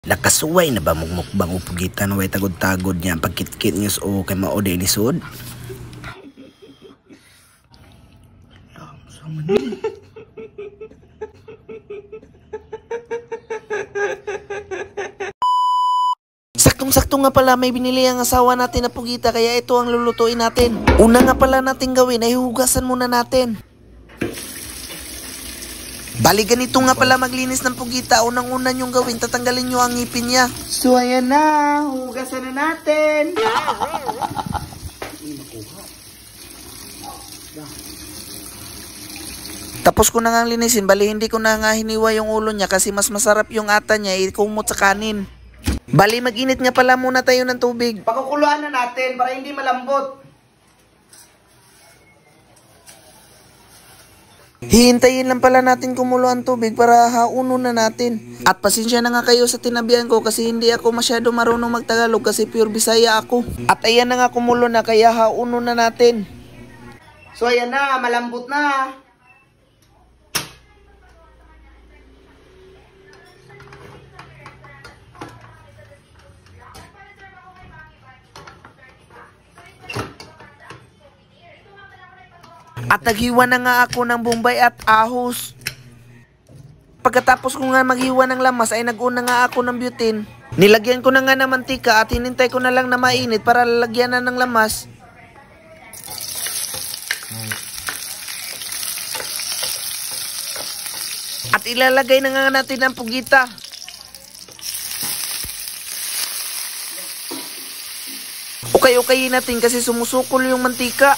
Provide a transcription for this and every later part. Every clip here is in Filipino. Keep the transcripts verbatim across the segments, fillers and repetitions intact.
Lakasuway na ba mugmukbang upugitan way tagod-tagod niya pagkitkit news o kay mao di lisod? Saktong-sakto nga pala may binili ang asawa natin na pugita kaya ito ang lulutuin natin. Una nga pala natin gawin ay hugasan muna natin. Bali ganito nga pala maglinis ng pugita. Unang-una nyong gawin, tatanggalin nyo ang ngipin niya. So ayan na, hugasan na natin. Tapos ko na nga linisin, bali hindi ko na nga hiniwa yung ulo niya kasi mas masarap yung ata niya ikumot sa kanin. Bali mag-init nga pala muna tayo ng tubig. Pakukuluan na natin para hindi malambot. Hihintayin lang pala natin kumulo ang tubig para hauno na natin. At pasensya na nga kayo sa tinabihan ko kasi hindi ako masyado marunong magtagalog kasi pure Bisaya ako. At ayan na nga kumulo na kaya hauno na natin. So ayan na, malambot na. At naghiwa na nga ako ng bombay at ahos. Pagkatapos ko nga maghiwa ng lamas ay nag-una nga ako ng butane. Nilagyan ko na nga ng mantika at hinintay ko na lang na mainit para lalagyan na ng lamas. At ilalagay na nga natin ang pugita. Okay-okayin natin kasi sumusukol yung mantika.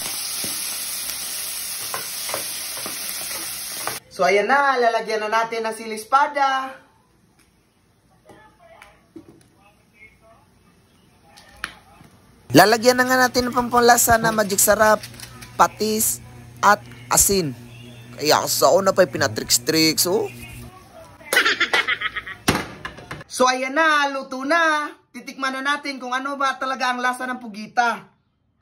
So ayan na, lalagyan na natin ng sili espada. Lalagyan na nga natin ng pampalasa na magic sarap, patis, at asin. Kaya sa una pa'y pinatricks-tricks, oh. So ayan na, luto na. Titikman na natin kung ano ba talaga ang lasa ng pugita.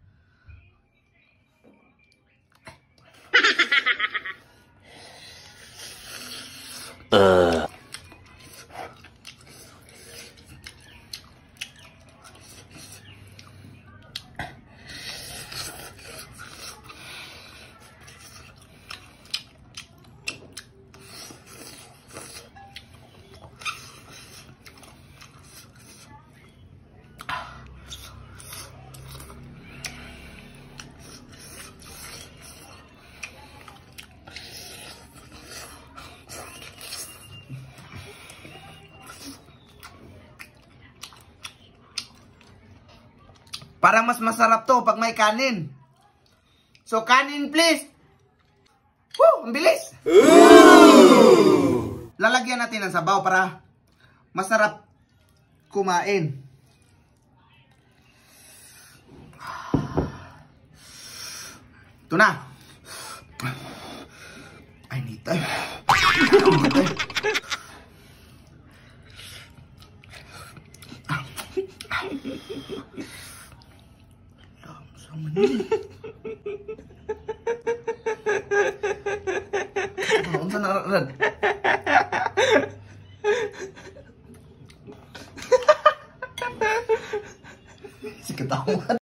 Uh. Parang mas masarap to pag may kanin. So, kanin please. Woo! Ang bilis. Ooh! Lalagyan natin ng sabaw para masarap kumain. Ito na. I need time. I need time. Ano sa naran?